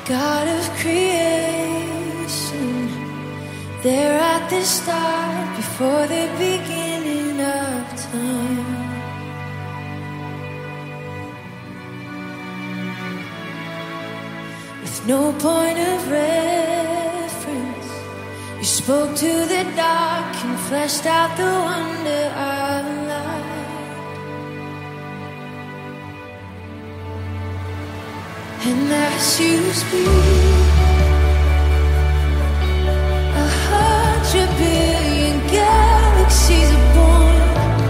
God of creation, there at the start, before the beginning of time. With no point of reference, you spoke to the dark and fleshed out the wonder of light. And as you speak, 100 billion galaxies are born.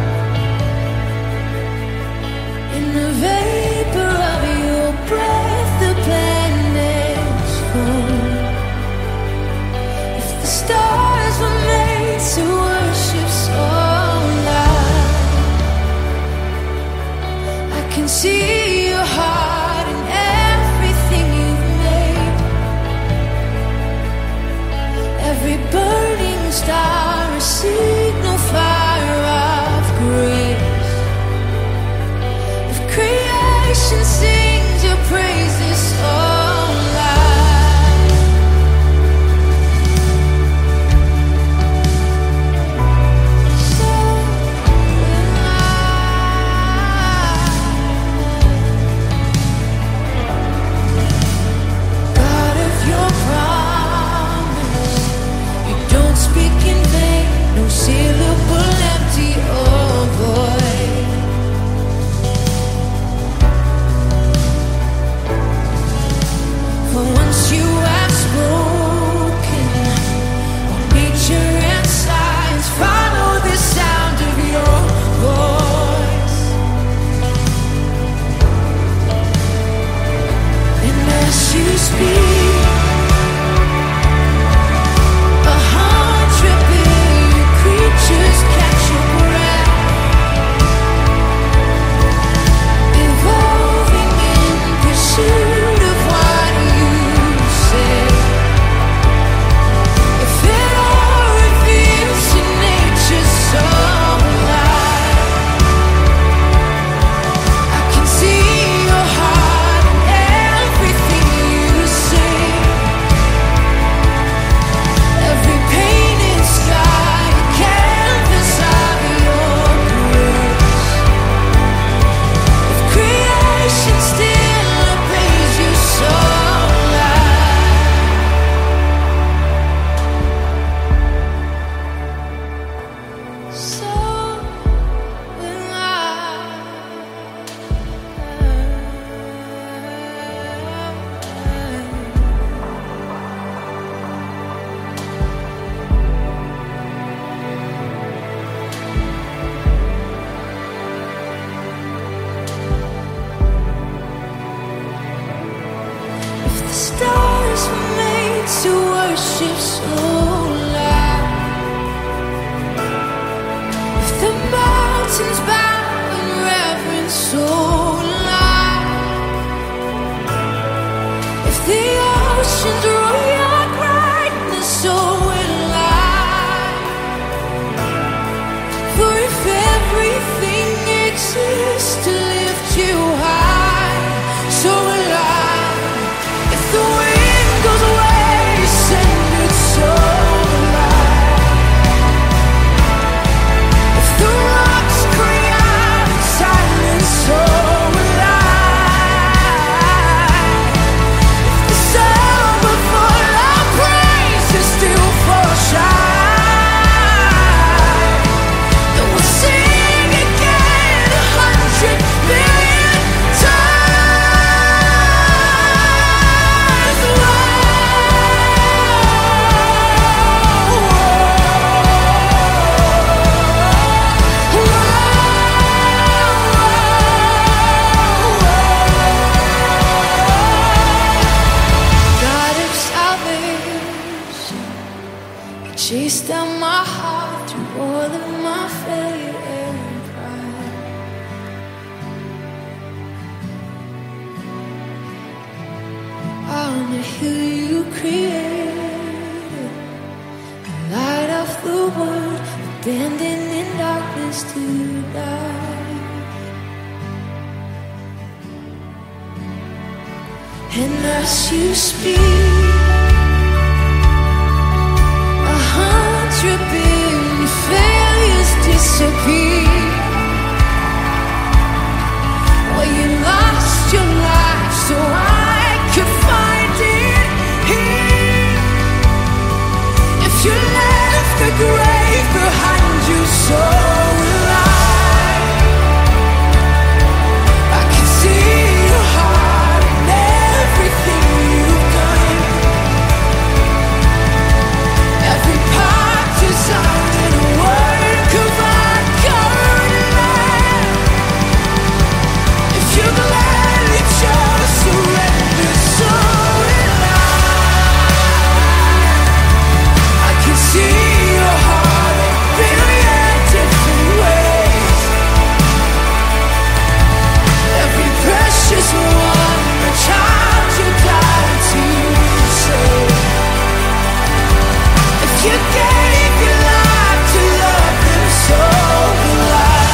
In the vapor of your breath, the planets form. If the stars were made to worship so loud, I can see your heart in everything you've made. Every burning star, a signal fire of grace. If creation sings your praises so loud, so loud. God of your promise, you don't speak in vain, no syllable empty or void. For once you have spoken, all nature and science follow the sound of your voice. And as you speak, 100 billion creatures catch your breath, evolving in pursuit of what you say. If it all reveals to nature's soul alive, I can see your heart in everything you say. Every painted sky, a canvas of your grace. If creation still obeys you so loud, so if the stars were made to worship so loud, if the mountains bow in reverence so loud, if the oceans roar your brightness so alive, for if everything exists to lift you high, so alive. If the wind goes away, send it so alive. If the rocks cry out in silence, so alive. If the sun will fall, our praises still fall shine. Then we'll sing again 100 billion times. God of salvation, you chased down my heart through all of my failure and pride. On the hill you created, the light of the world, abandoned in darkness to die. And as you speak, 100 billion failures disappear. Well, you lost your life so I could find it here. If you left the grave behind you, so will I. I can see your heart and everything you've done. Every part designed in a work of art, covered in love. If you gladly chose surrender, so will I can see your heart in a billion different ways. Every precious one, a child you died to save. If you gave your life to love them, so will I.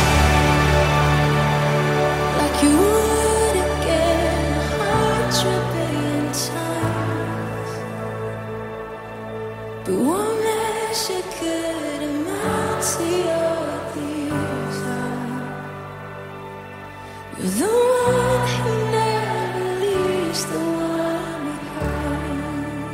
Like you would again 100 billion times. But one measure could amount to your desire. You're the one who never leaves the one behind.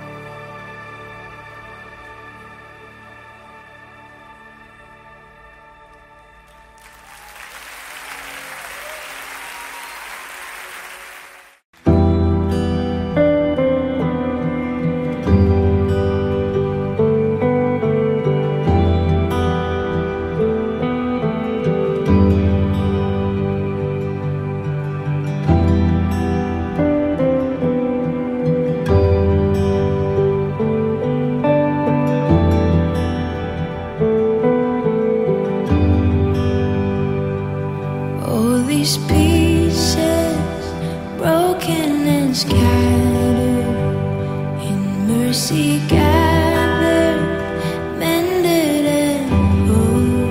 All these pieces, broken and scattered, in mercy gathered, mended and whole.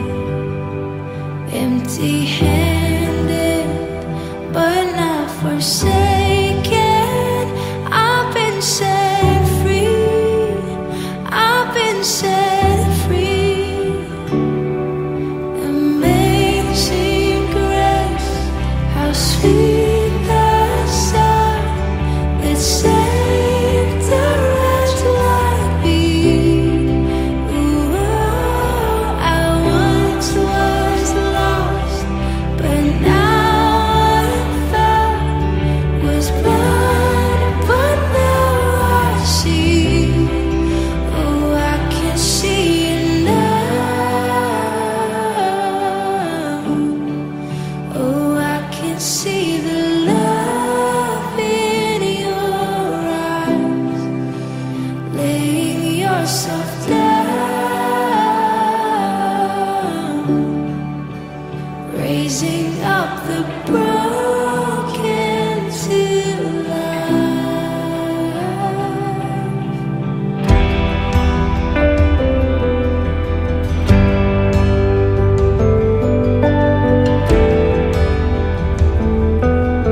Empty-handed, but not forsaken. I've been set free. I've been set free. Amazing grace, how sweet the sound that saved a wretch like me. Ooh, I once was lost, but now I'm found. Was blind, but now I see. Oh, I can see it now. Oh, I can see the love in your eyes, laying yourself down, raising up the broken to life.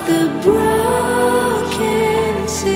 the broken to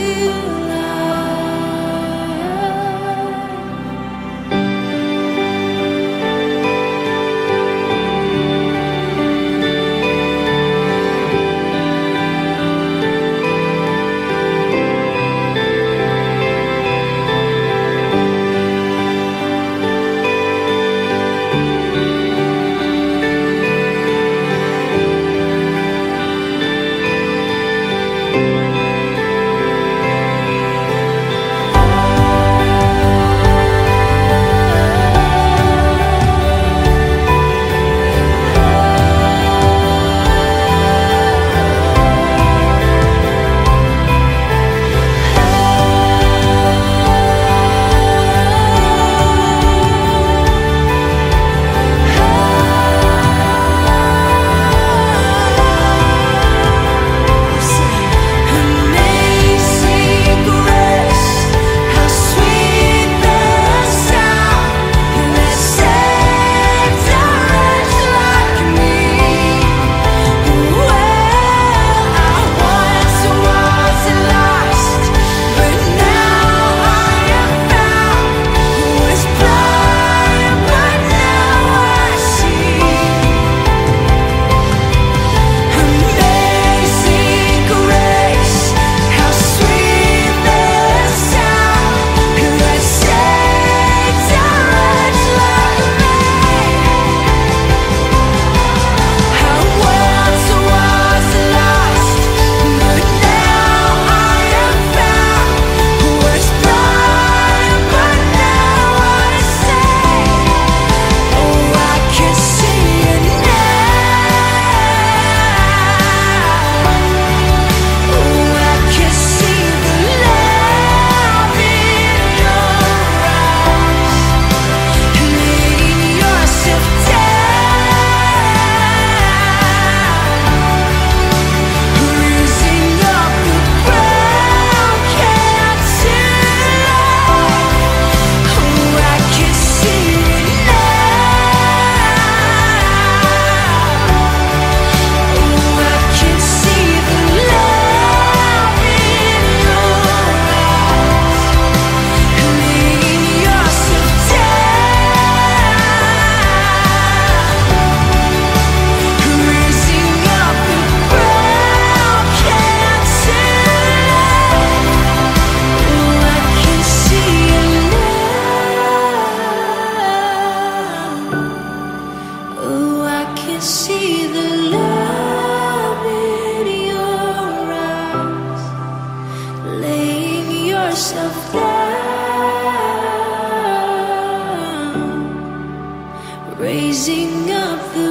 raising up the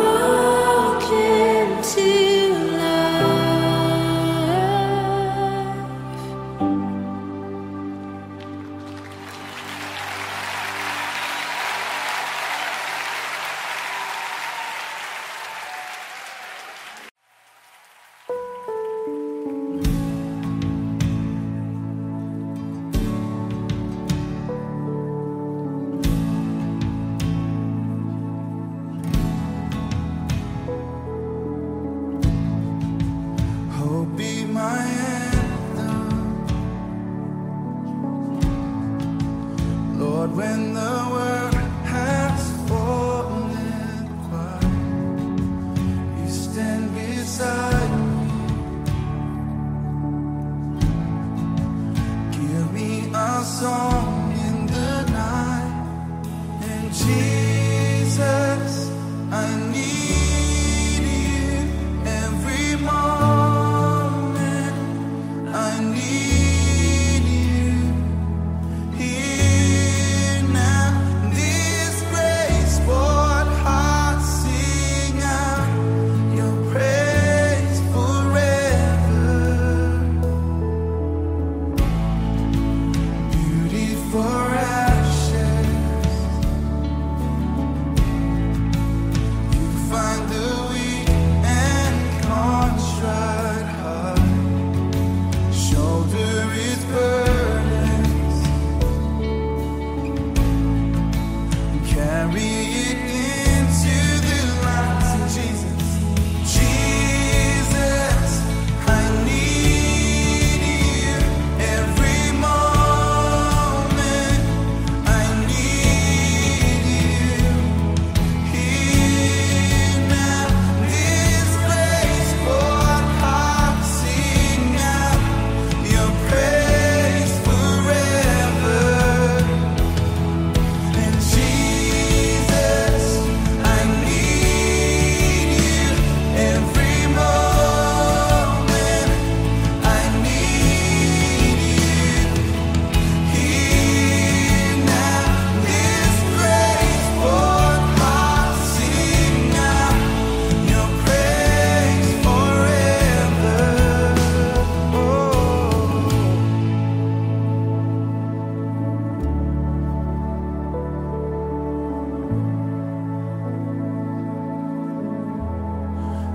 broken to life.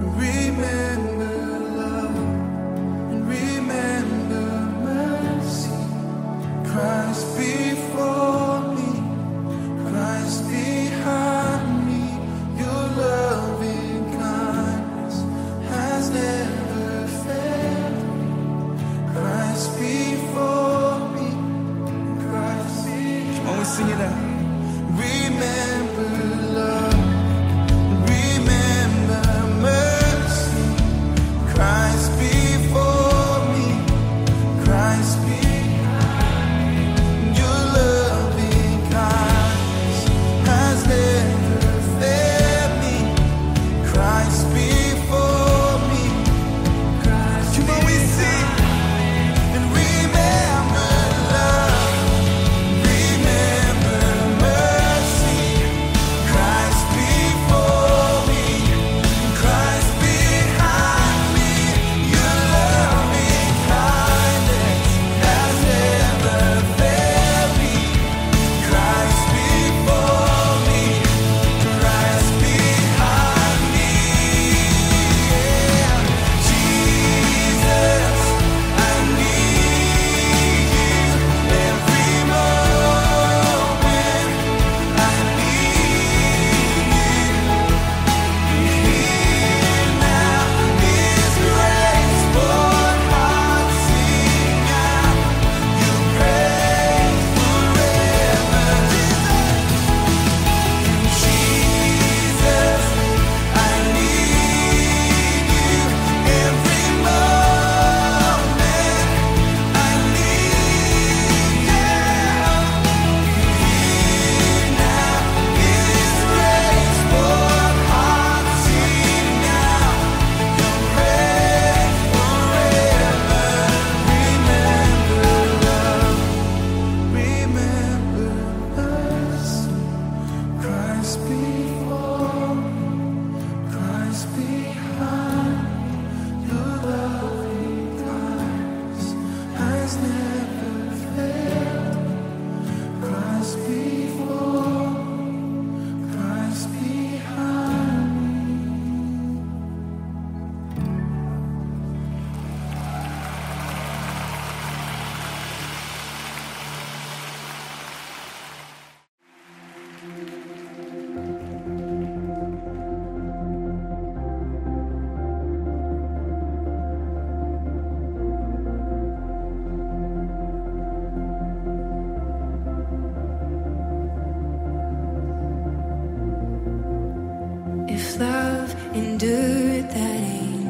endured that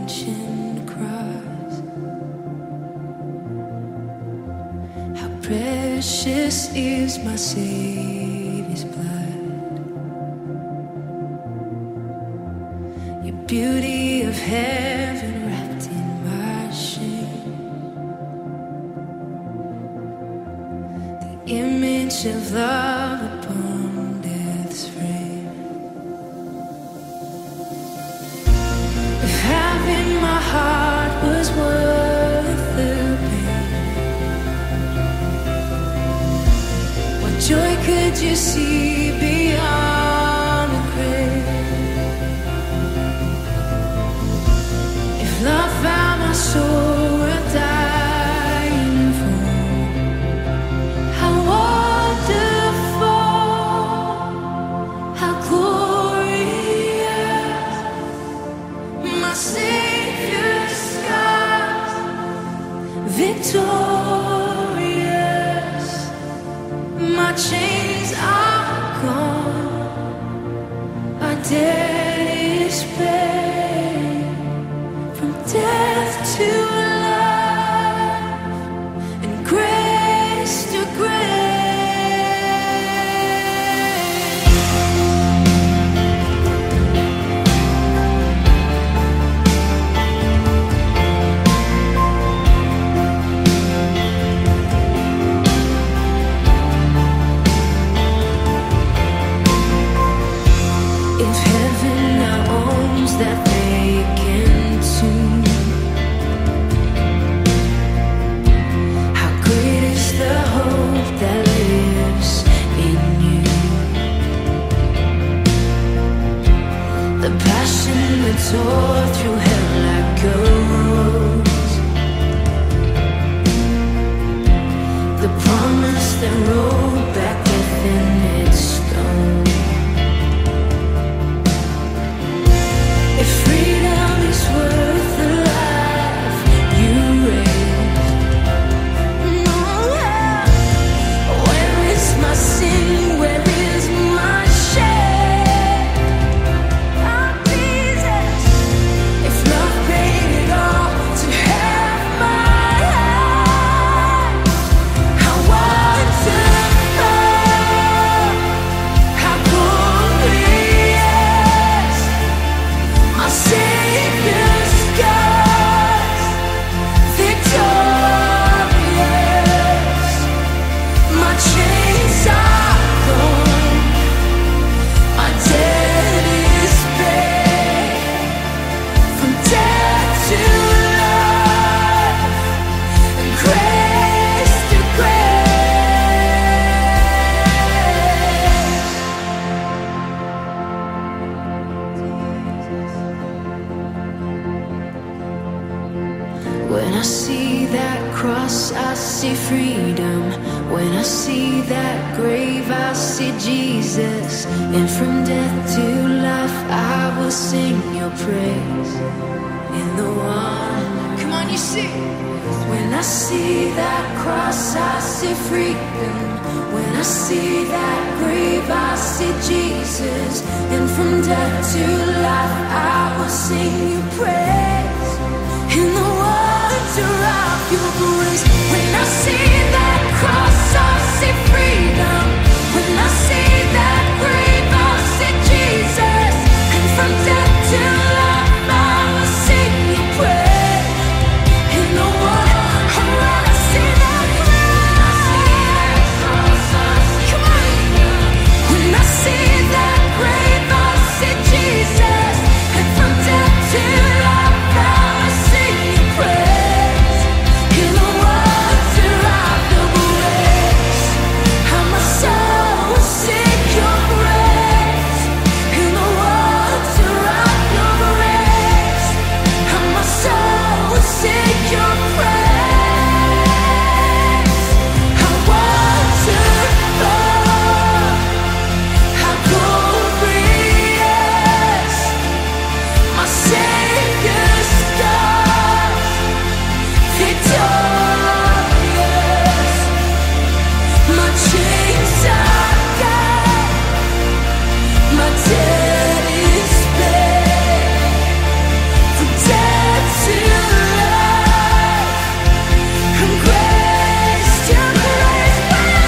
ancient cross. How precious is my Savior's blood. Your beauty of heaven wrapped in my shame. The image of love upon death's frame. Having my heart was worth the pain. What joy could you see beyond the grave? If love found my soul worth dying for, how wonderful, how glorious. My Savior's scars, victorious. My chains are gone, my debt is paid. From death to life and grace to grace. tore through hell like ghosts. The promise that rolled back within its stone. If freedom is worth the life you raised, where is my sin? Where is my shame? Oh, Jesus, if love paid it all to have my life, how wonderful, how glorious, my Savior's scars, victorious, my chains are gone, my debt is paid, from death to life, and grace to grace. When I see that cross, I see freedom. When I see that grave, I see Jesus. And from death to life, I will sing your praise. In the one, come on, you sing. When I see that cross, I see freedom. When I see that grave, I see Jesus. And from death to life, I will sing your praise. In the wonder of your grace. When I see that cross, I see freedom. When I see that grave, I see Jesus. And from death to life, I will sing your praise. In the wonder, when I see that cross, come on. When I see that grave, I see Jesus. And from death to life, I will sing your praise. In the wonder of your grace, how my soul will sing your praise. In the wonder of your grace, how my soul will sing your praise. How wonderful, how glorious, my Savior's scars, victorious, my chains are gone, my debt is paid, from death to life, from grace to grace.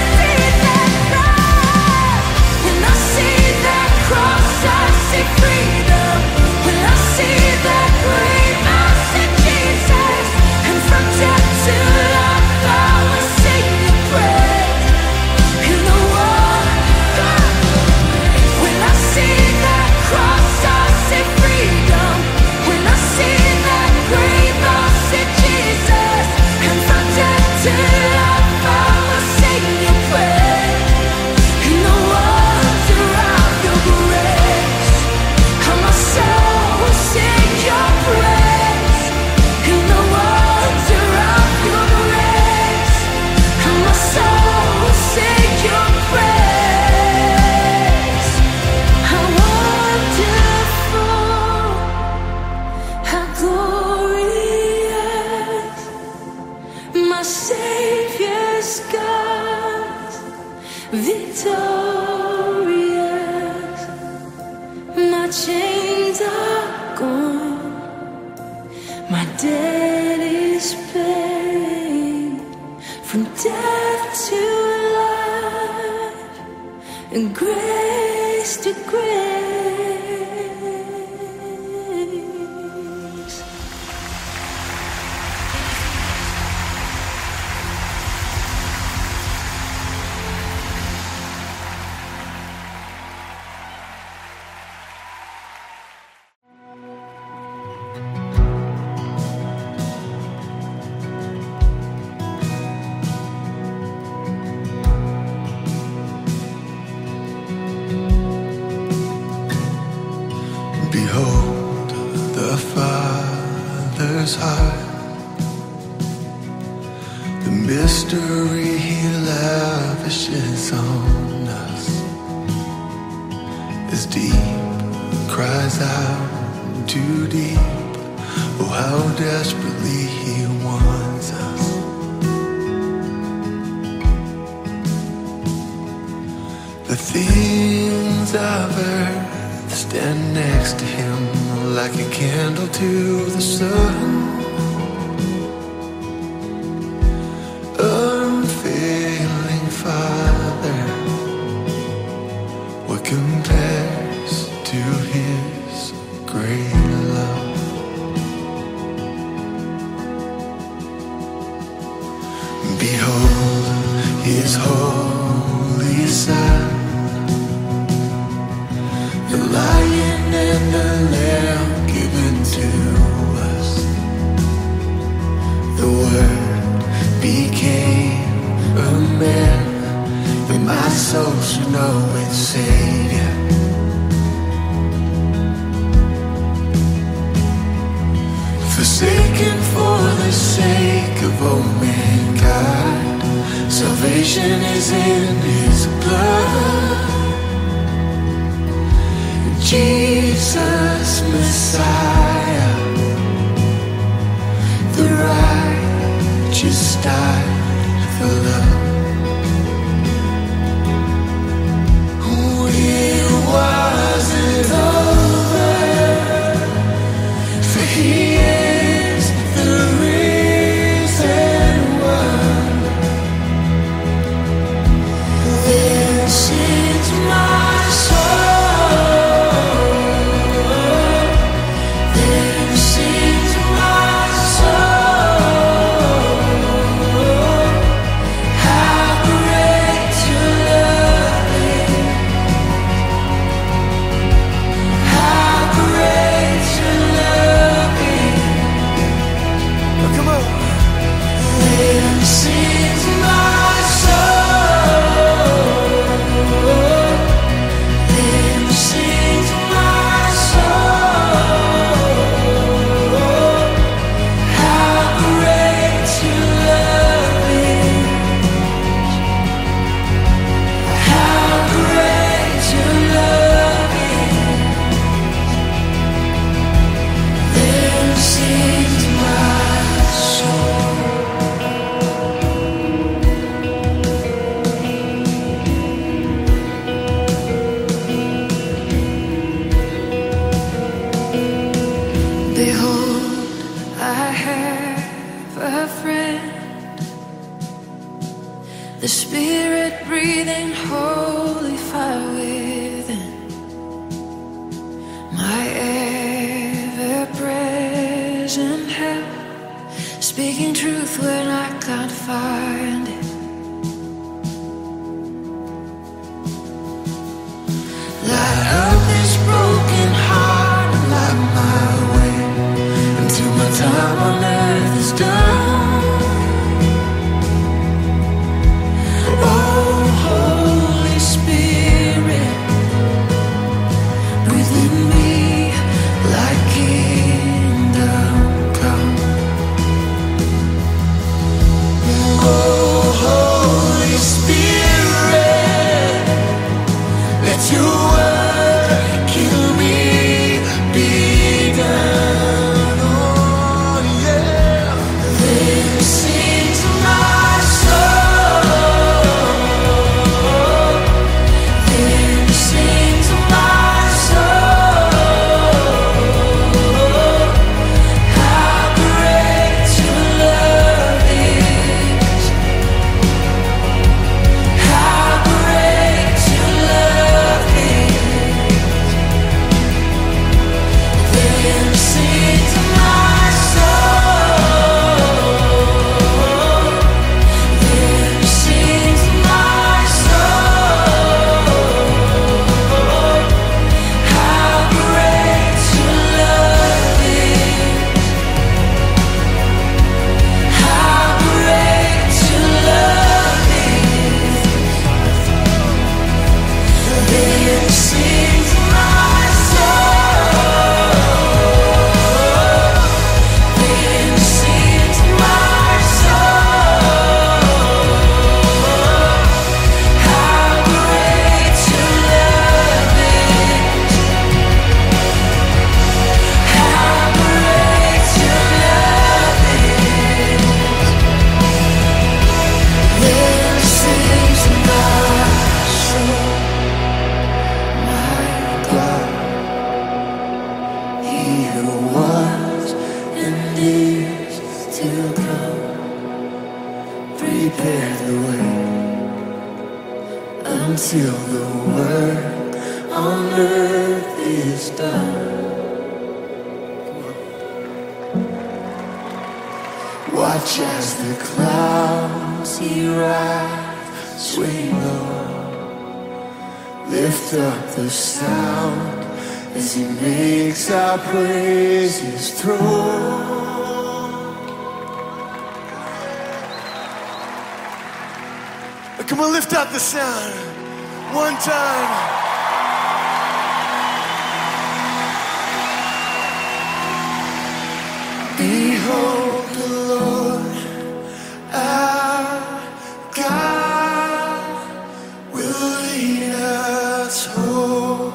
When I see that cross, when I see that cross, I see freedom. When I see that grave, I see Jesus. And from death to life, I will sing your praise. In the wonder, when I see that cross, I see freedom. When I see that grave, I see Jesus. And from death to life, I will sing your praise. In the wonder of your grace, how my soul will sing your praise. In the wonder of your grace, how my soul will sing your praise. How wonderful, how glorious, my Savior's scars, victorious, my chains are gone, my debt is paid, from death to life, and grace to grace. his heart. The mystery he lavishes on us is deep, cries out too deep. Oh, how desperately he wants us. The things of earth stand next to him like a candle to the sun. Unfailing Father, what compares to his great love? Behold his holy Son, the Lion and the Lamb given to us. The Word became a man, that my soul should know its Savior. Forsaken for the sake of all mankind, salvation is in his blood. Jesus Messiah, the righteous died for love. It wasn't over, for he is the risen one. Then sings my soul, then sings my soul, how great your love is, how great your love is. Oh, come on. Then sings my soul, then sings my soul, how great your love is, how great your love is. Then sings my soul. Behold, I have a friend, the Spirit breathing holy fire within, my ever-present help, speaking truth when I can't find it. Light up this broken heart and light my way until my time on earth is done. Oh, Holy Spirit, breathe in me like kingdom come. Oh, until the work on earth is done. Watch as the clouds he rides swing low. Lift up the sound as he makes our praises through. Come on, lift up the sound one time. Behold the Lord, our God will lead us home.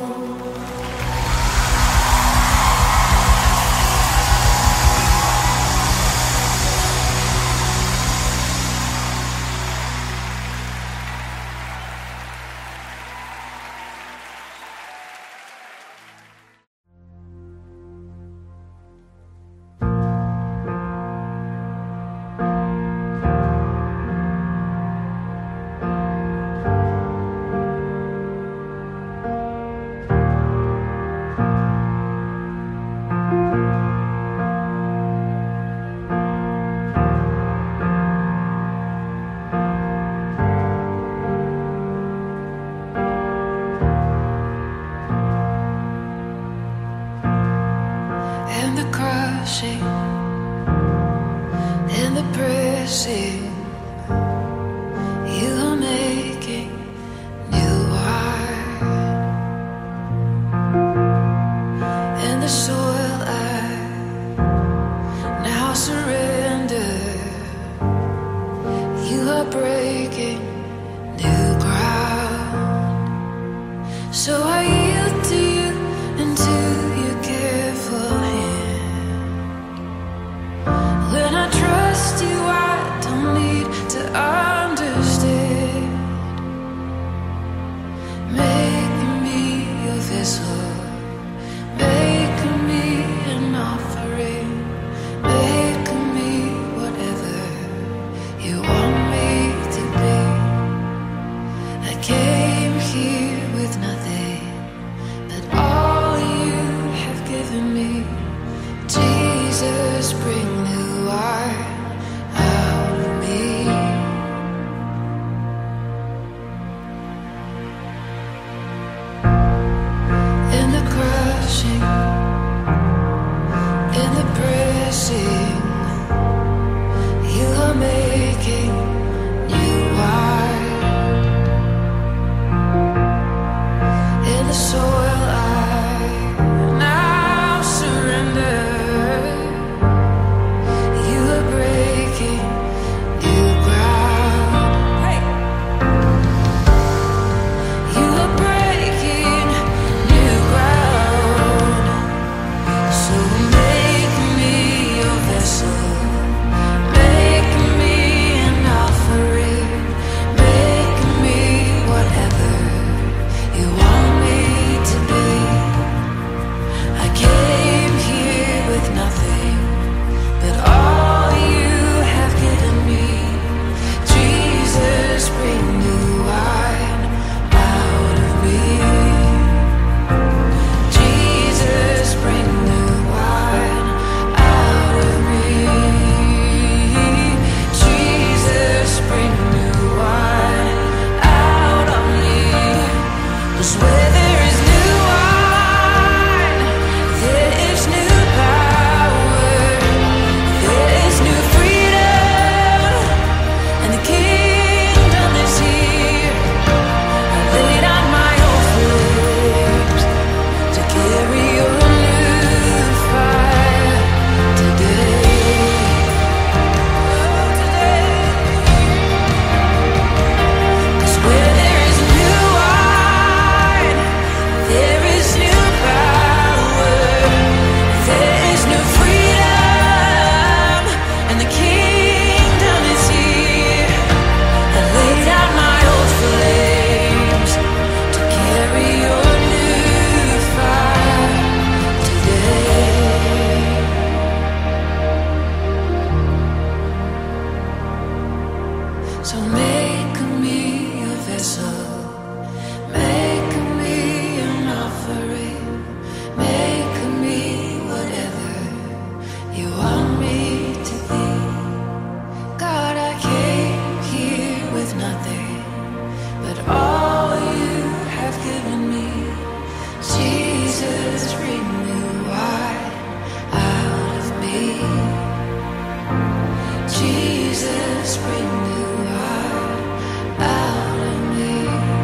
Jesus, bring new life out of me.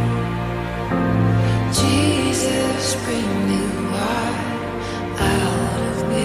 Jesus, bring new life out of me.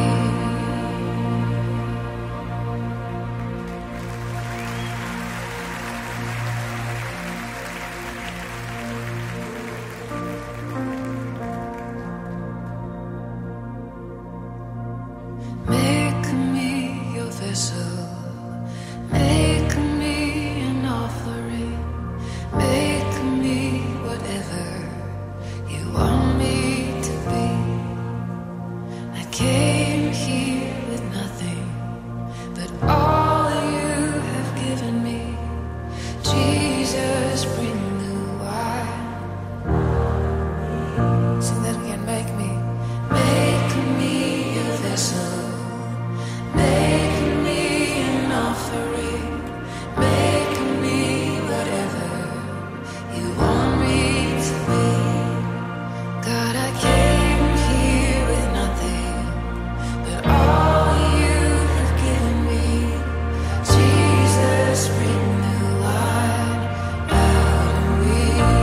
Make me your vessel. Make me an offering. Make me whatever you want me to be. I came here with nothing but all you have given me. Jesus, bring new wine. Sing that again. Make me a vessel. Make me an offering. Make me whatever you want me to be. God, I came here with nothing but all you have given me. Jesus, bring new light out of me.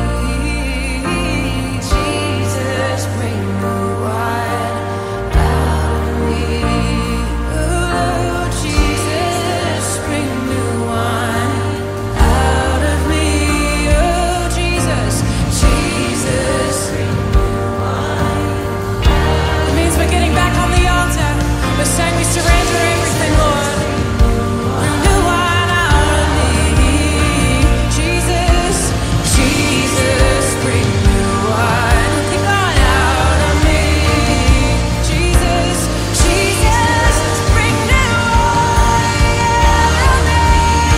Jesus, bring new light out of me. Oh, Jesus, bring new wine out of me. Oh, Jesus, Jesus, bring new wine. It means we're getting back on the altar. We're saying we surrender everything, Lord. Bring new wine out of me. Jesus, Jesus, bring new wine. God, out of me. Jesus, Jesus, bring new wine out of me.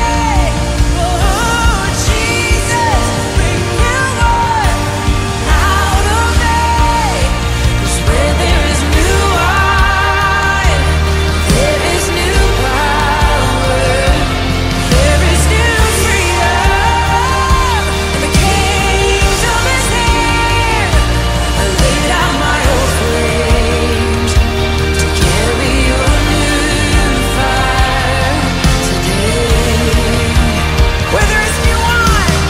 Oh, Jesus, bring new wine out of me. 'Cause where there is new wine, there is new power. There is new freedom. The kingdom is here. I lay down my old flames to carry your new fire today. Where there is new wine,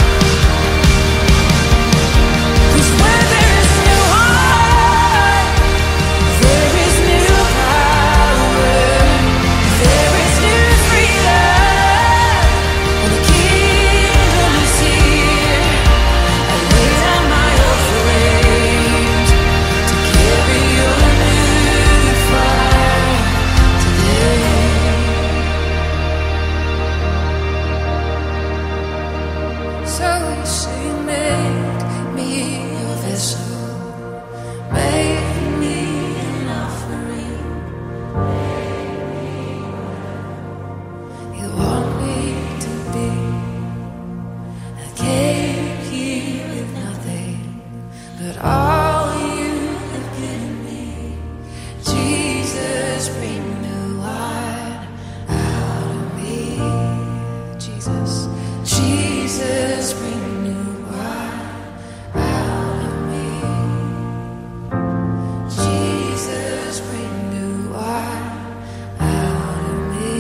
'cause where there is new wine, there is new power. There is new freedom. And the kingdom is here. I lay down my old flames to carry your new fire today. So you say, make me your vessel. Make me an offering. You want me to be. I came here with nothing but all you have given me. Jesus, bring new light out of me. Jesus, Jesus, bring new light out of me. Jesus, bring new light out of me.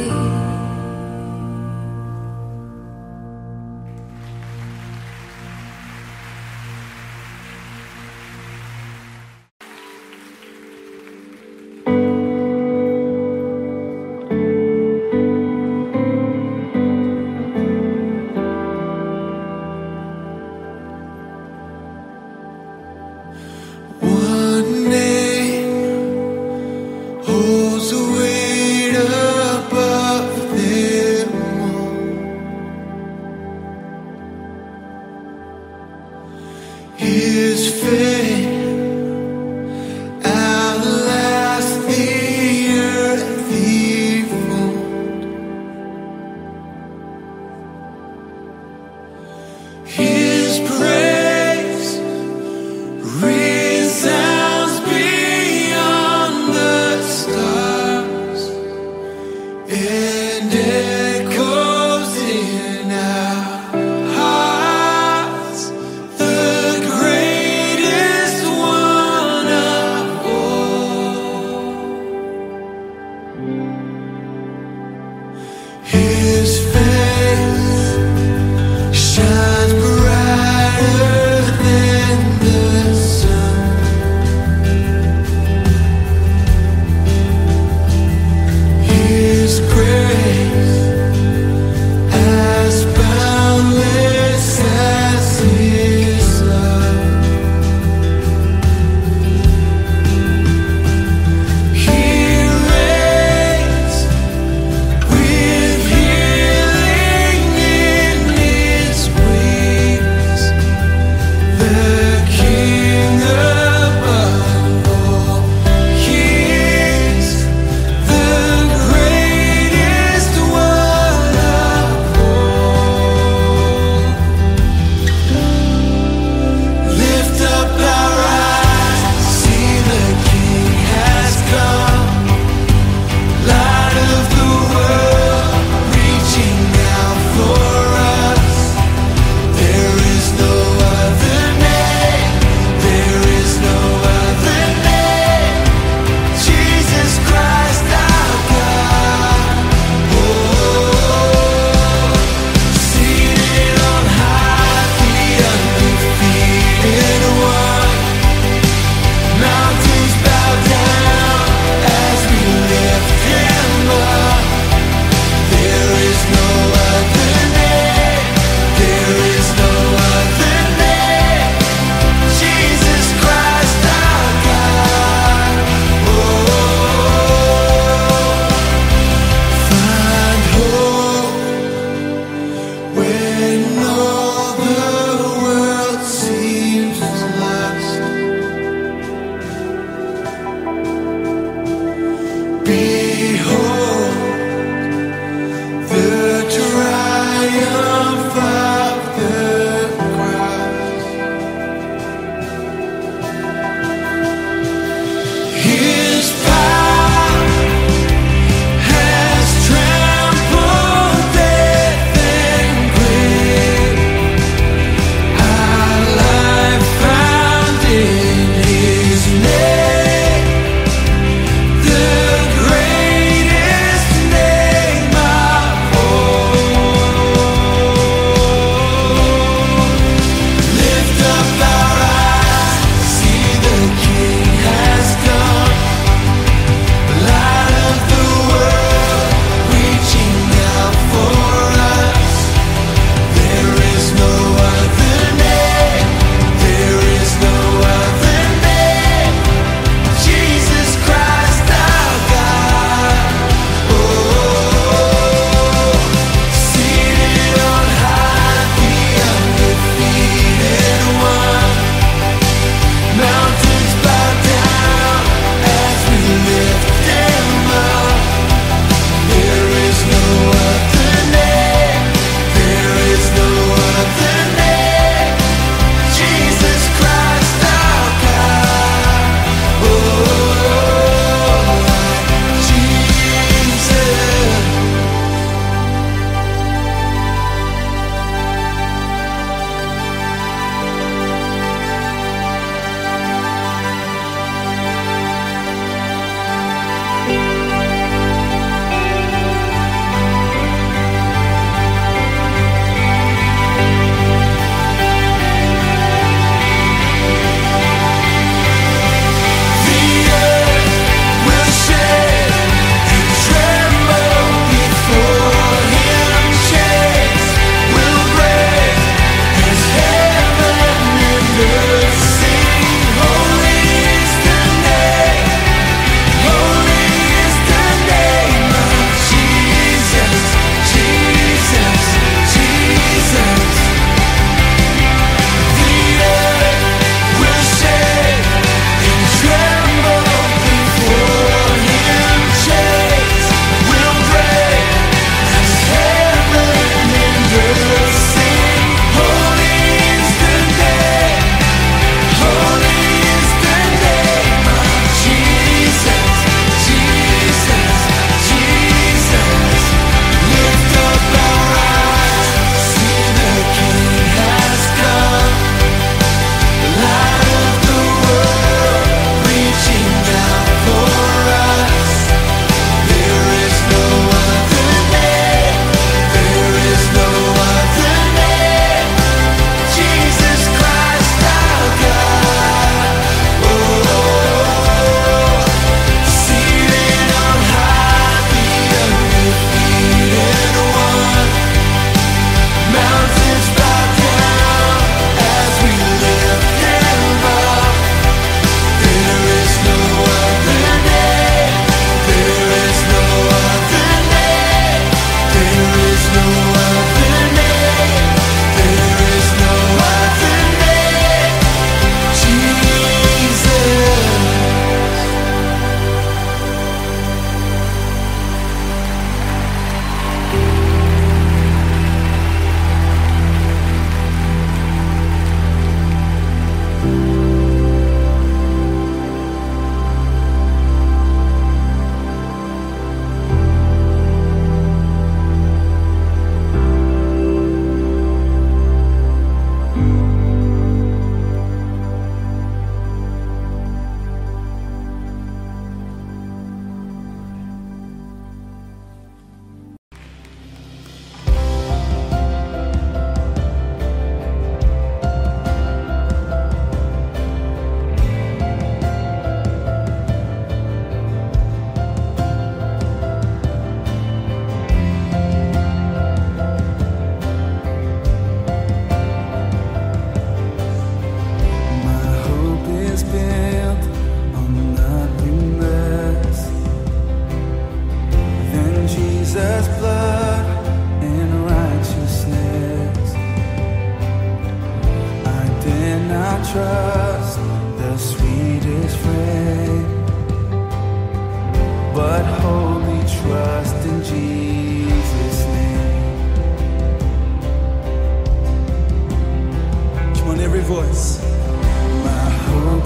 One name holds the weight above them all. His fame outlasts the earthly fold. His praise resounds beyond the stars.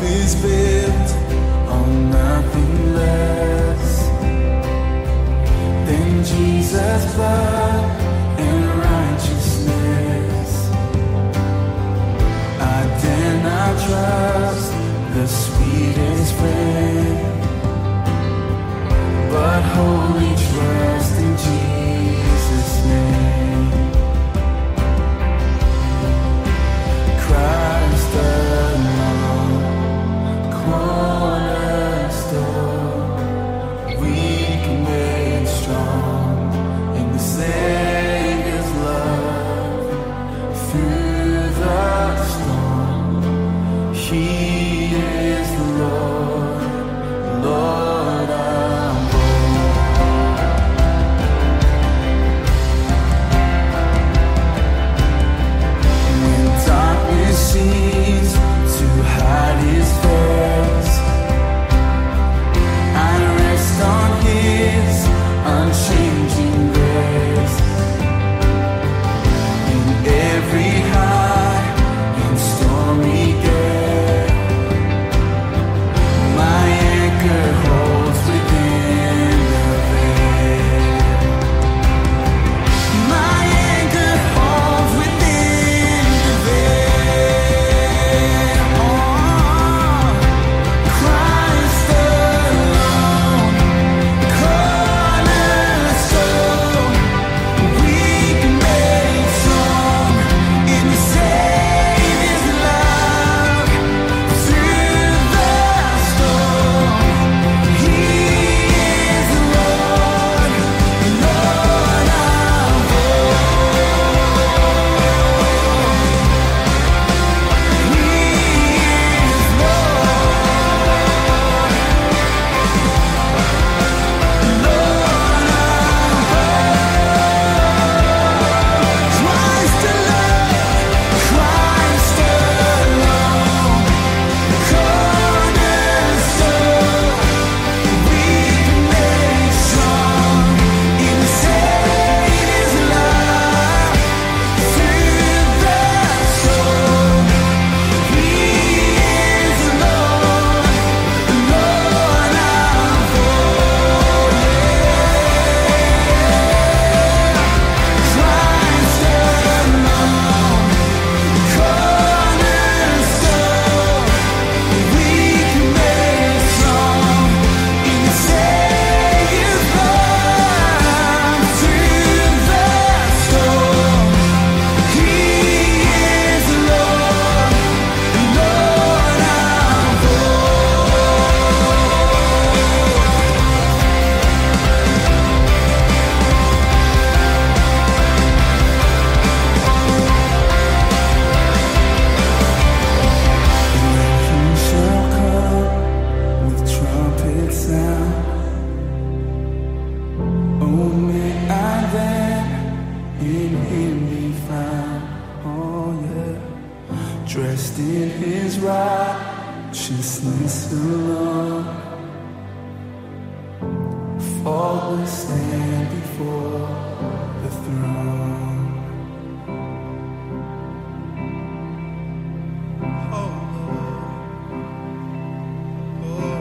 is built on nothing less than Jesus' blood and righteousness. I dare not trust the sweetest friend, but wholly trust in Jesus' name. Christ alone, cornerstone, weak and made strong in the Savior's love. Through the storm, He is the Lord, Lord of all. When darkness seems to hide His face, I rest on His unchanging grace. In every high and stormy gale, my anchor holds within the veil. My anchor holds within the veil. Oh, Christ alone, cornerstone, weak and made strong in the Savior's love. Through the storm, He is the Lord, Lord of all. He is Lord, Lord of all. Christ alone, Christ alone, cornerstone, weak and made strong in the Savior's love. Through the storm, He is the Lord, Lord of all. Christ alone, cornerstone, weak and made strong in the Savior's love. Through the storm, He is the Lord, Lord of When He shall come with trumpet sound, oh, may I then in Him be found. Oh, yeah, dressed in His righteousness alone, faultless stand before the throne. Oh, Lord.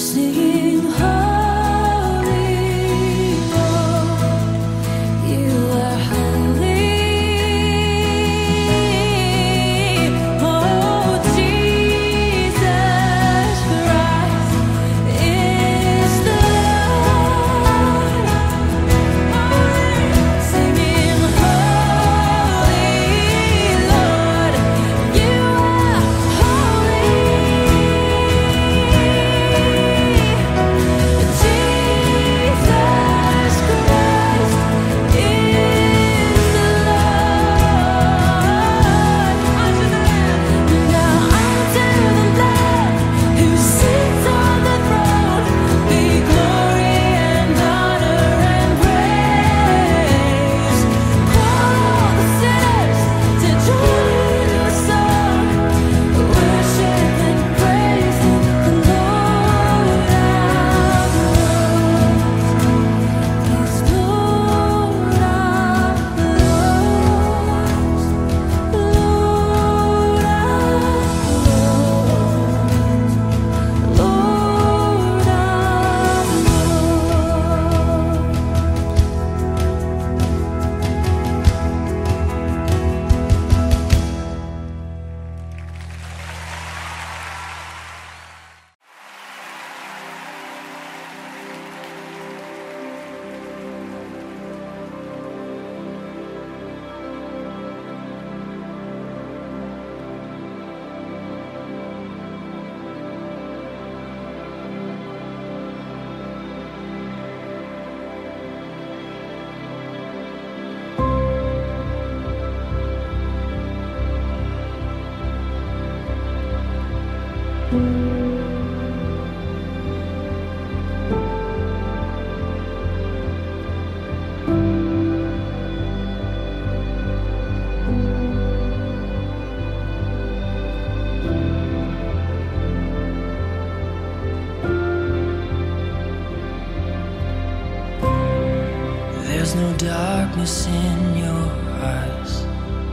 There's no darkness in your eyes.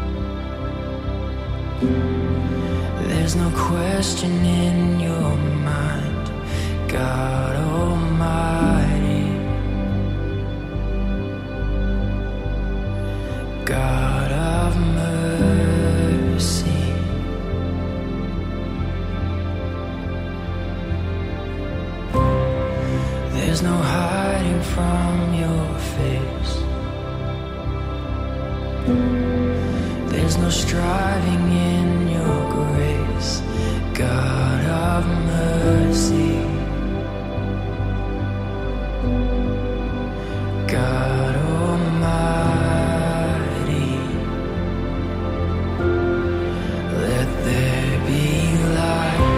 There's no question in your mind, God Almighty, God of mercy. There's no hiding from your face. There's no striving in your grace, God of mercy, God Almighty. Let there be light.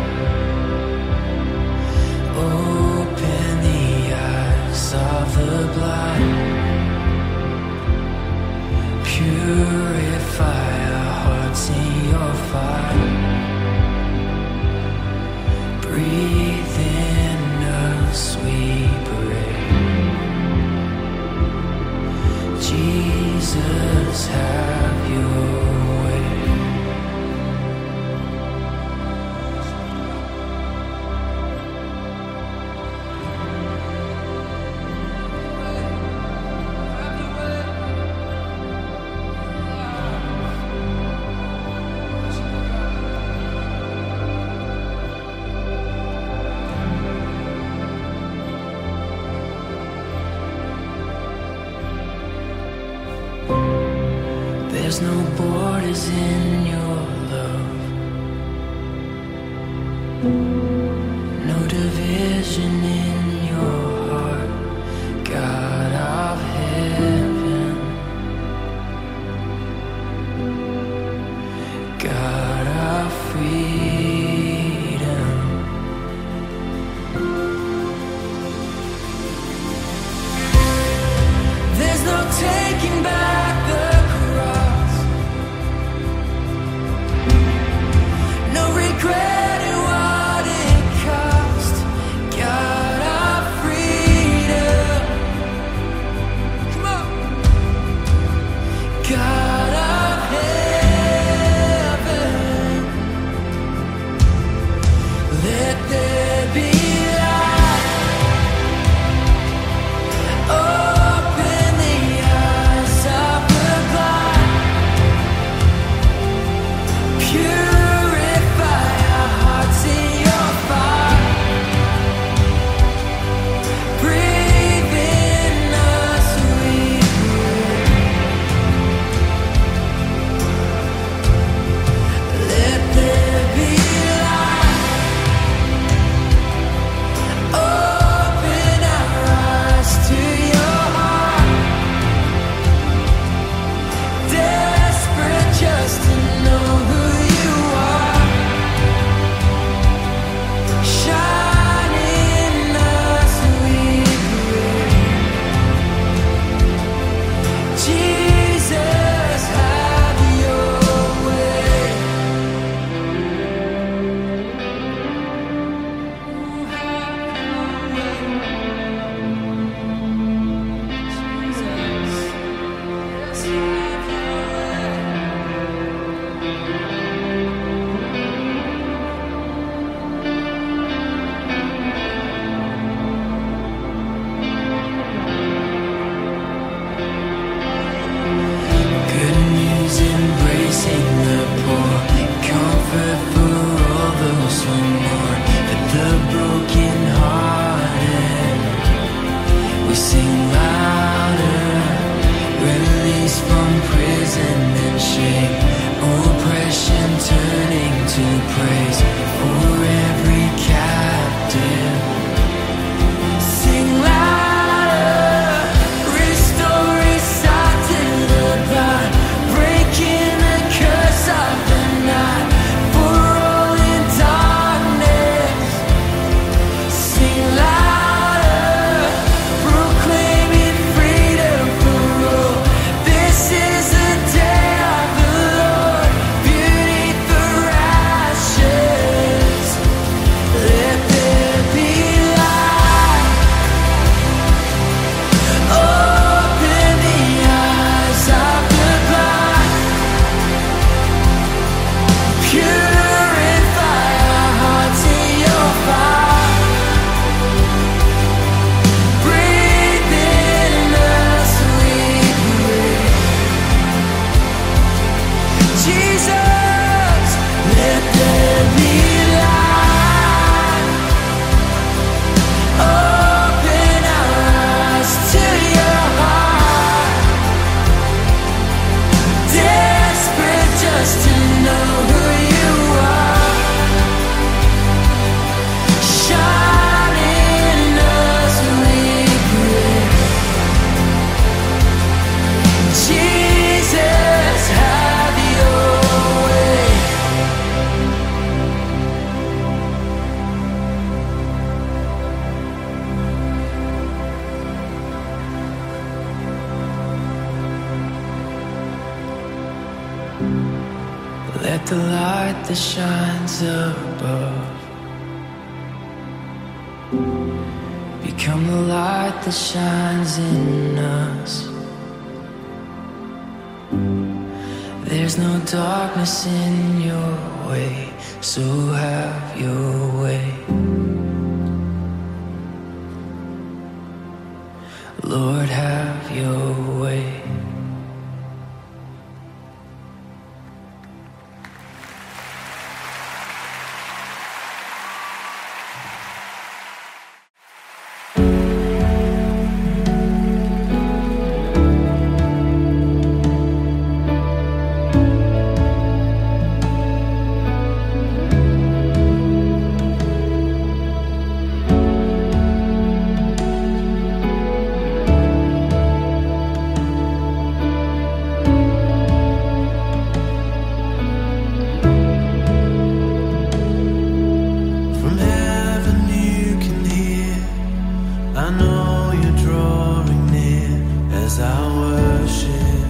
Open the eyes of the blind. Purify our hearts in your fire. Breathe in us, we pray. Jesus, have your way. There's no borders in your love, no division in your heart, God of heaven, God of freedom. There's no taking back the regretting what praise for every captive. Sing louder, restore his sight to the blind, breaking the curse of the night for all in darkness. Sing louder, proclaiming freedom for all. This is the day of the Lord, beauty for ashes. Let there be light. Open the eyes of the blind. Purify our hearts in your fire. Breathe in us, we pray. Jesus, let there be light. Open our eyes to your heart. Desperate just to know who you are. Shine in us, we pray. Jesus, have your way. Let the light that shines above become the light that shines in us. There's no darkness in your way, so have your way. Lord, have your way. From heaven you can hear, I know you're drawing near as I worship.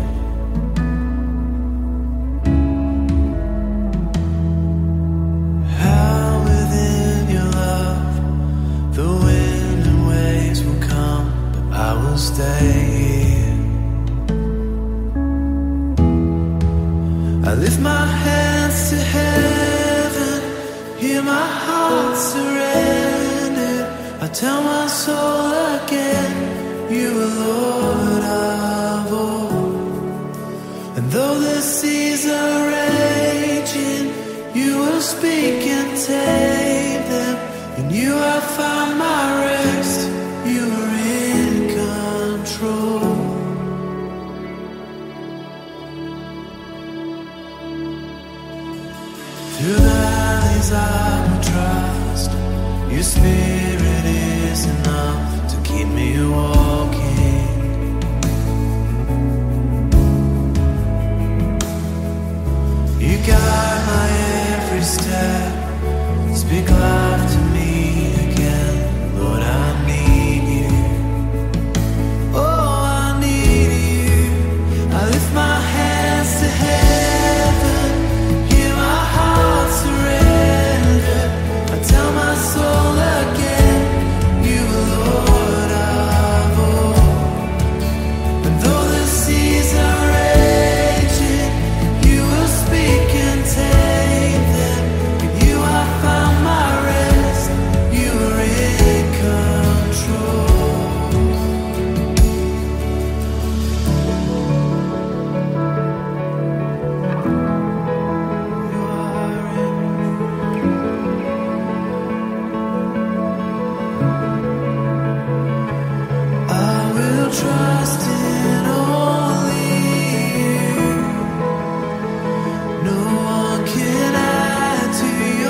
How within your love the wind and waves will come, but I will stay here. I lift my hands to heaven, hear my heart surrendered. I tell my soul again, you are Lord of all. And though the seas are raging, you will speak and tame them. In you I found my rest, you are in control. Through valleys I will trust, your spirit is enough to keep me walking. You guide my every step, speak life to me again. Lord, I need you. Oh, I need you. I lift my hands to heaven, hear my heart surrender. I tell my soul again, you are Lord of all. And though the seas are raging, you will speak and tame them. In you I found my rest, you are in control. You are in I will trust in only you. No one can add to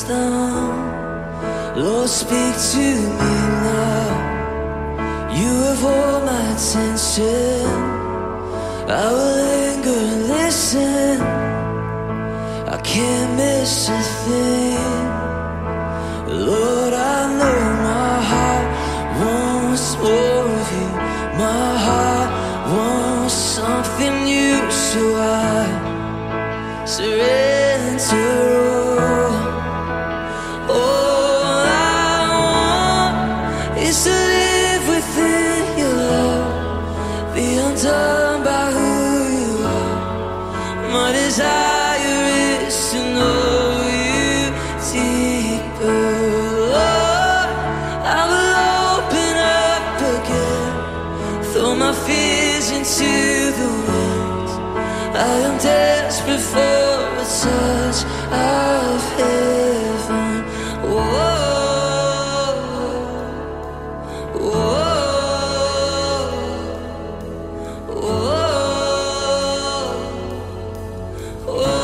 wisdom. Lord, speak to me now. You have all my attention. I will linger and listen. I can't miss a thing. Lord, I know my heart wants more of you. My heart wants something new, so I surrender all. All I want is to live within your love, be undone by who you are. My desire is to know you deeper. Lord, I will open up again, throw my fears into the wind. I am desperate for a touch of heaven. Whoa, whoa, whoa, whoa.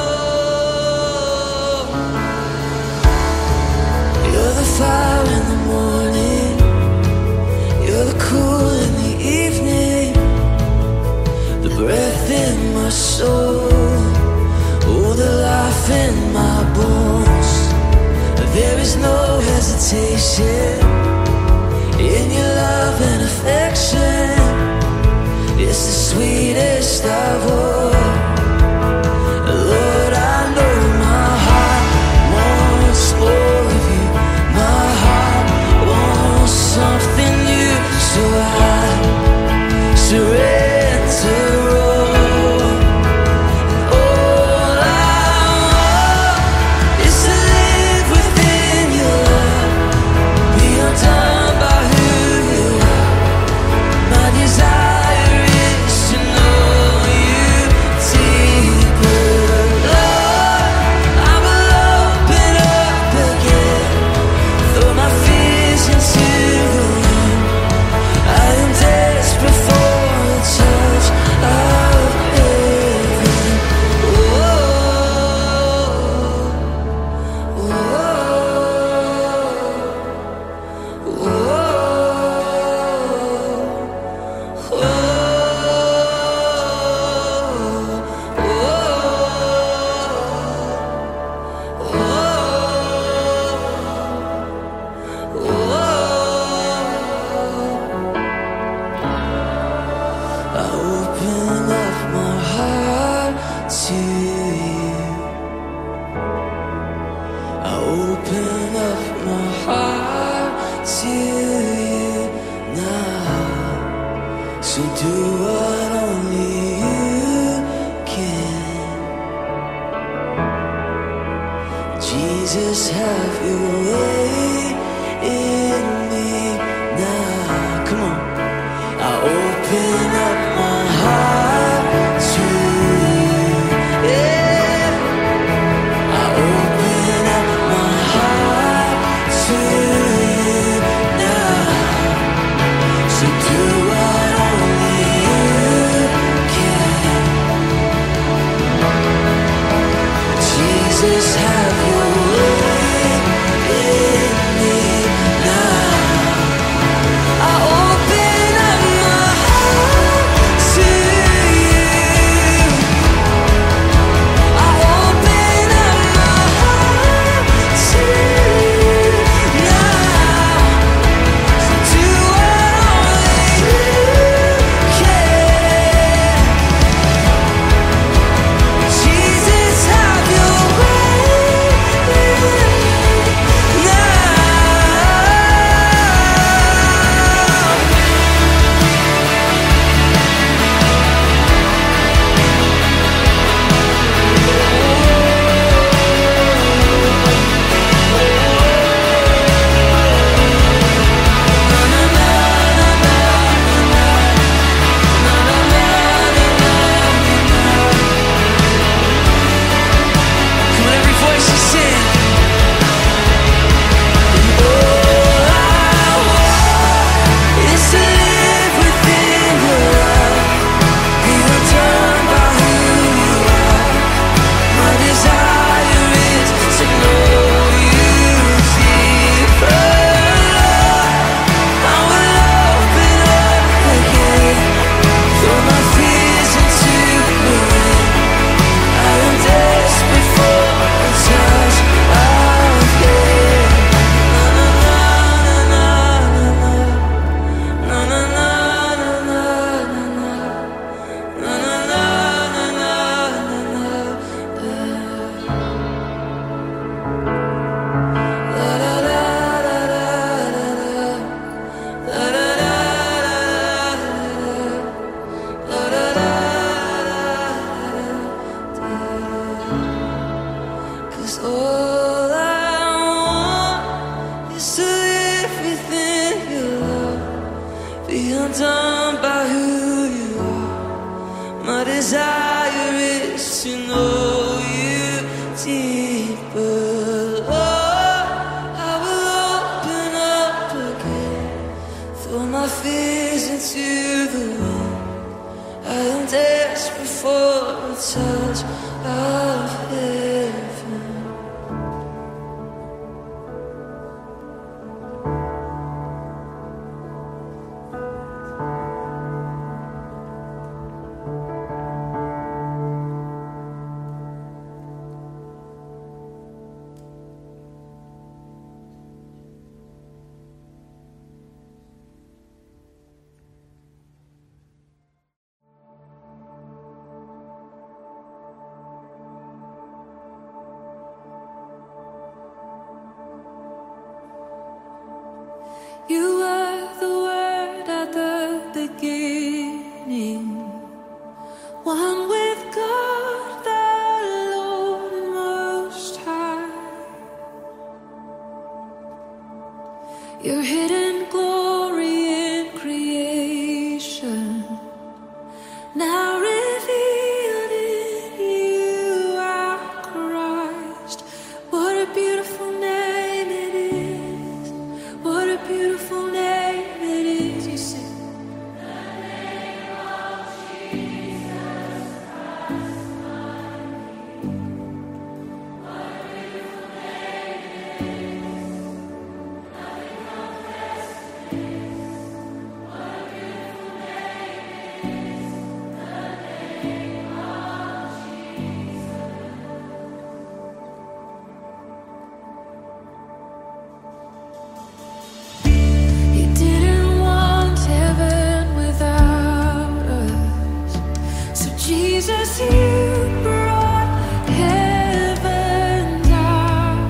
You're the fire in the morning, you're the cool in the evening, the breath in my soul, oh, the life in my bones. There is no hesitation in your love and affection. It's the sweetest of all. Lord, I know my heart wants more of you. My heart wants something new, so I surrender all. All I want is to live within your love, be undone by who you are. My desire is to know you deeper. Lord, I will open up again, throw my fears into the wind. I am desperate for a touch of heaven. Whoa, whoa, I open up my heart to you. I open up my heart to you now. So do what only you can. Jesus, have your way in me now. Come on. I open up my heart to you. Yeah. I open up my heart to you now. So do what only you can. Jesus, have your way in me now. I open You were the Word at the beginning, one with God the Lord Most High. Your hidden glory in creation, now revealed in you, our Christ. What a beautiful name it is. What a beautiful name it is. You sing. The name of Jesus Christ, my King. What a beautiful name it is. Nothing compares to this. What a beautiful name it is. The name of Jesus. You didn't want heaven without us, so Jesus, you brought heaven down.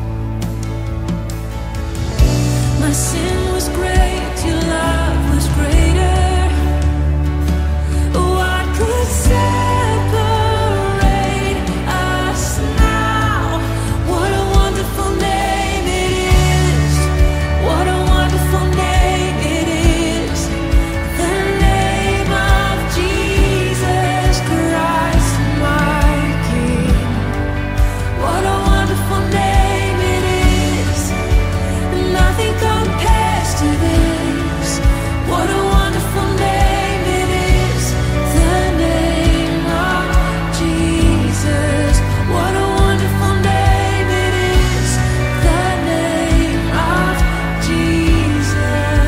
My sin was great, your love was greater. What could separate us now? What a wonderful name it is. What a wonderful name it is. The name of Jesus Christ, my King. What a wonderful name it is. Nothing compares to this. What a wonderful name it is. The name of Jesus. What a wonderful name it is. The name of Jesus.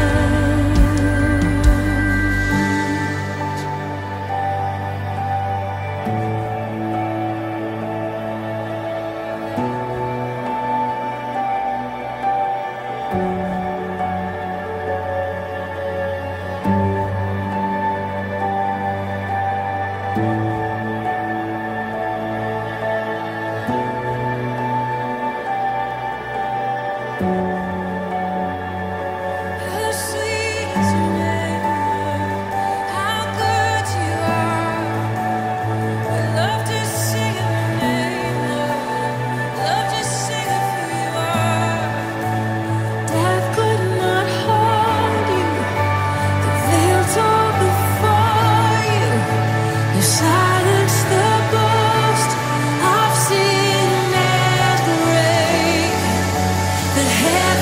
How sweet is your name, how good you are. We love to sing of your name, Lord. Love to sing of who you are. Death could not hold you. The veil tore before you. You silenced the boast of sin and grave. That heaven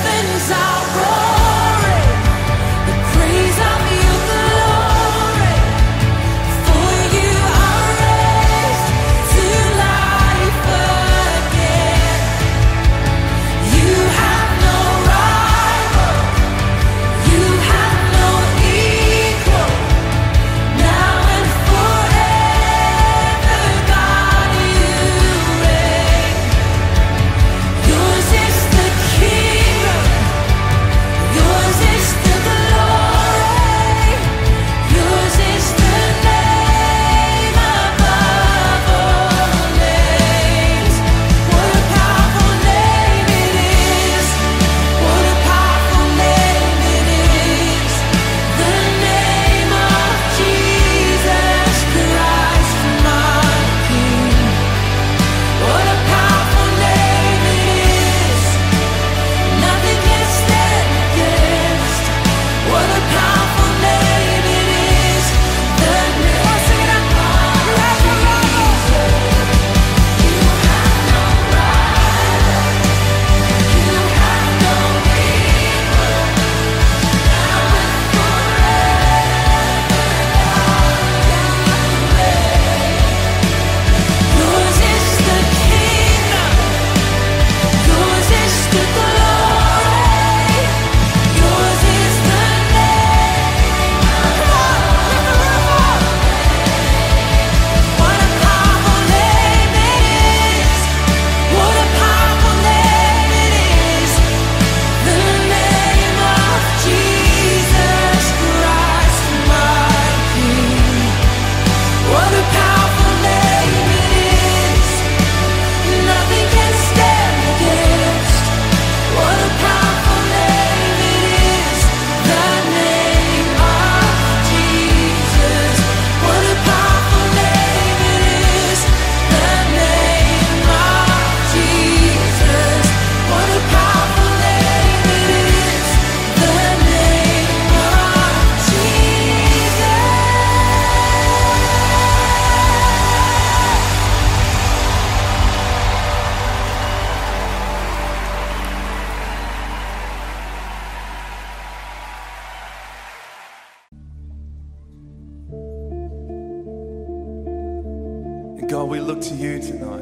And God, we look to you tonight.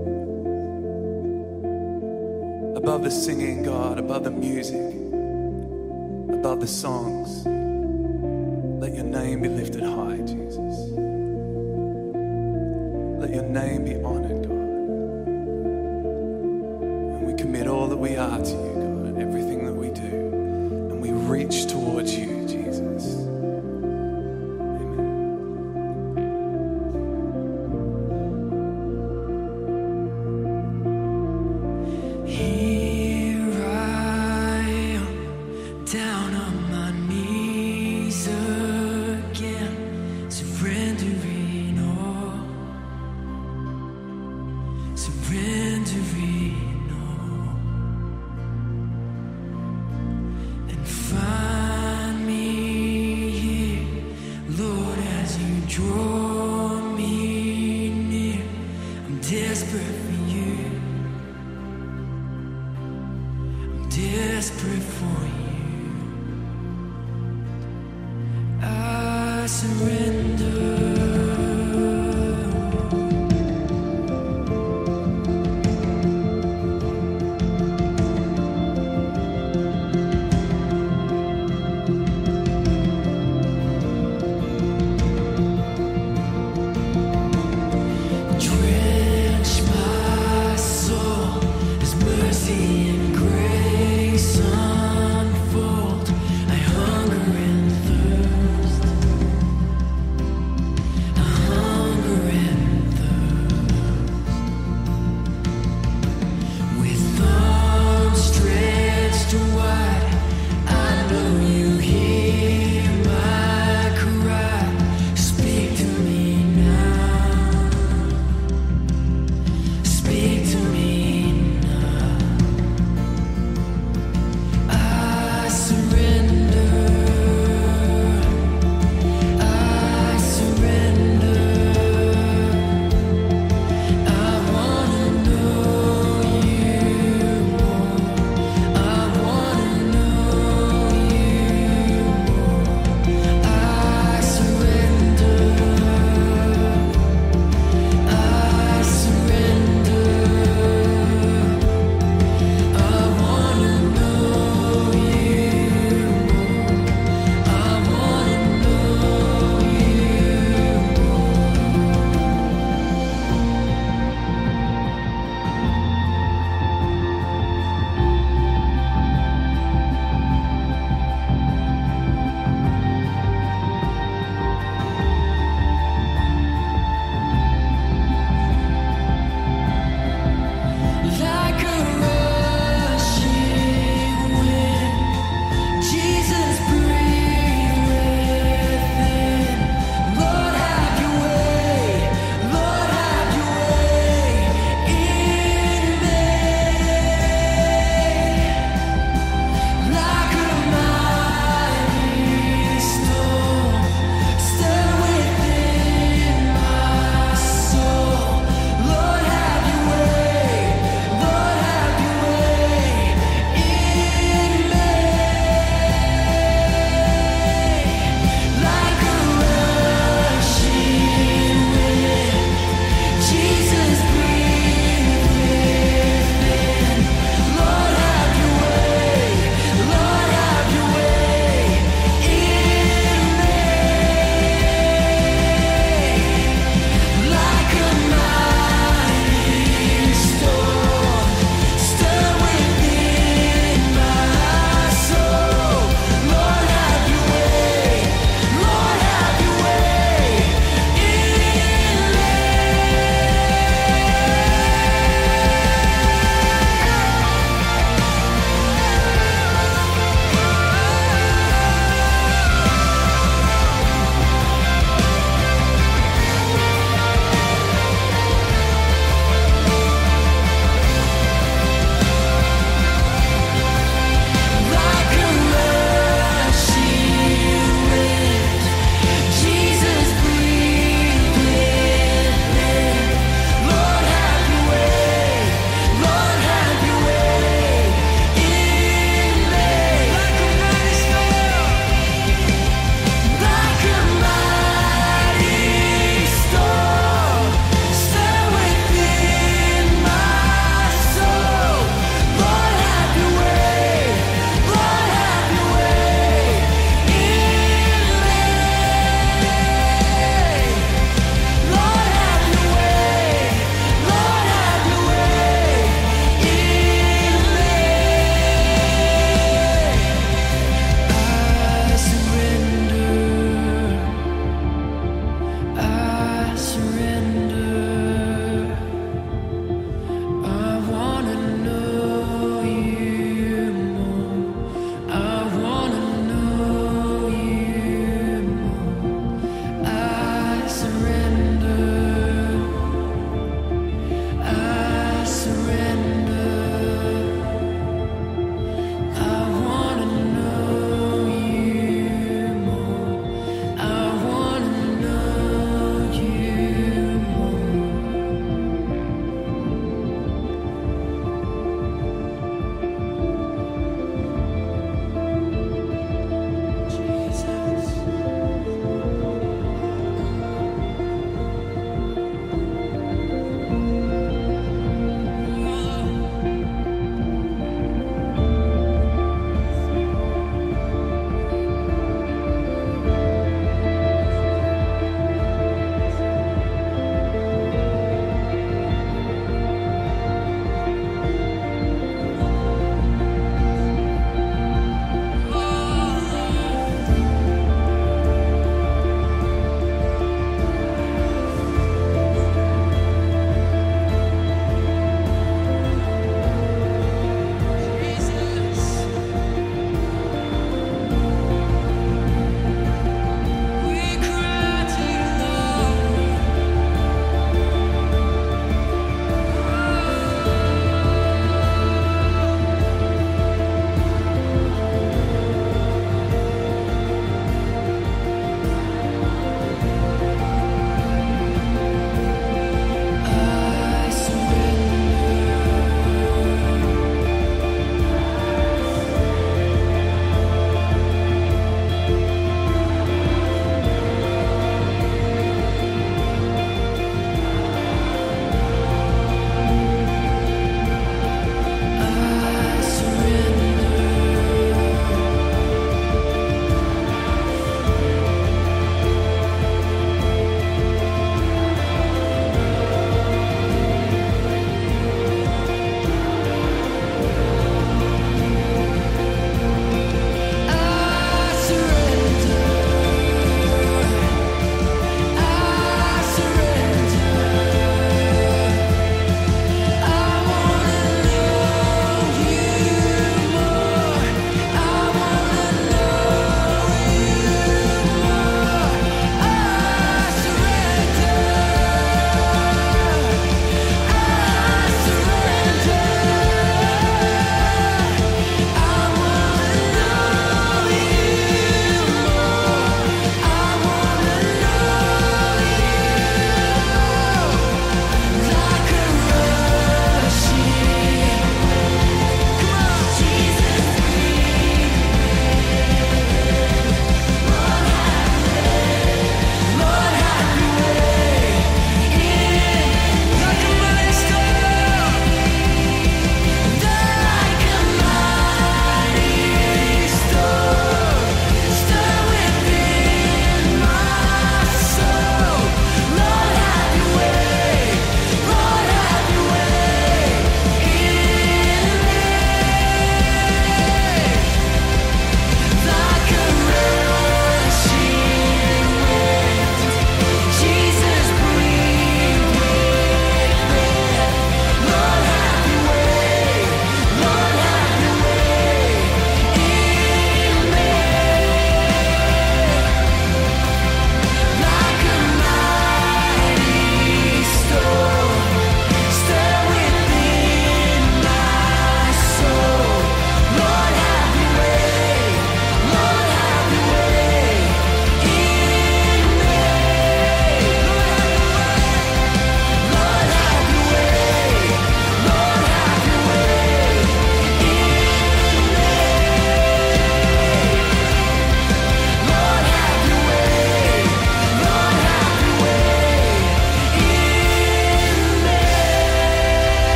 Above the singing, God, above the music, above the songs, let your name be lifted high, Jesus. Let your name be honored, God. And we commit all that we are to you, God, and everything that we do. And we reach towards you, Jesus.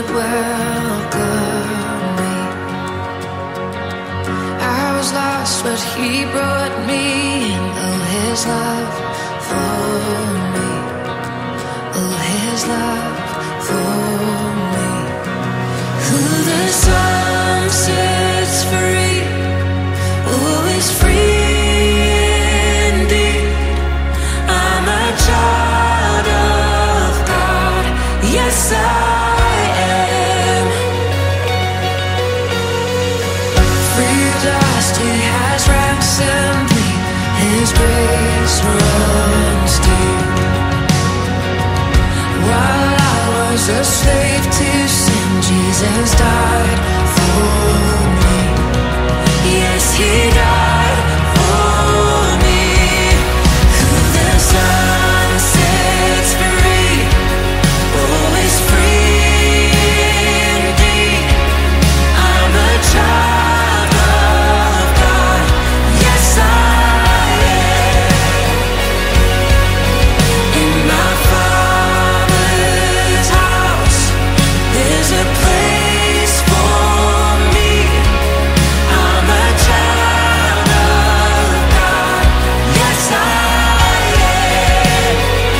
welcome me. I was lost, but he brought me in. Oh, his love for me. Oh, his love for me. Who the Son sets free, oh, is free indeed. I'm a child of God, yes I am. Free at last, he has ransomed me. His grace runs deep. While I was a slave to sin, Jesus died for me. Yes, he died for me. Who the Son sets free, oh, is free indeed. I'm a child of God, yes I am. In my Father's house, there's a place for me. I'm a child of God, yes I am.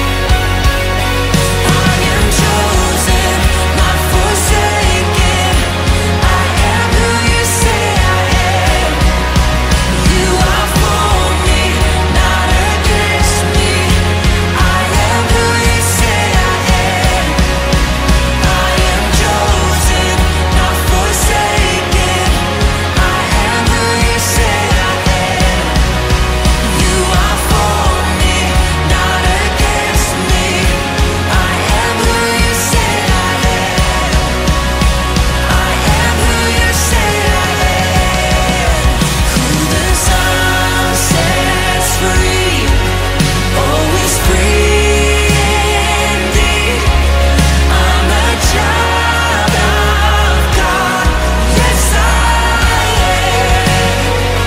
I am chosen, not forsaken. I am who you say I am. You are for me, not against me. I am who you say I am. I am chosen, not forsaken. I am who you say I am. You are for me, not against me. I am who you say I am. I am who you say I am. Who the Son sets free, oh, is free indeed. I'm a child of God, yes I am.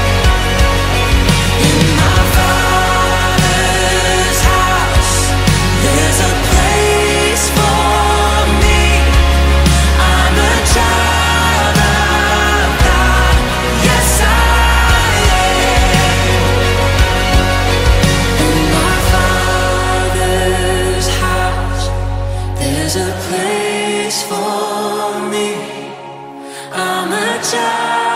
In my Father's house, there's a place for me. I'm a child of God, yes I am. In my Father's house, there's a place for me. I'm a child